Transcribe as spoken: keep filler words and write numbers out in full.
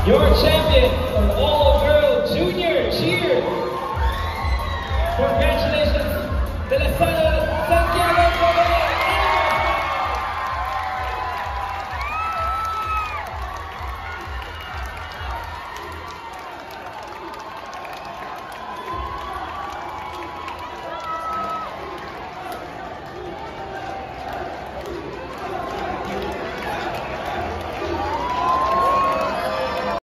Your champion of all-girl junior cheer. Congratulations, De La Salle.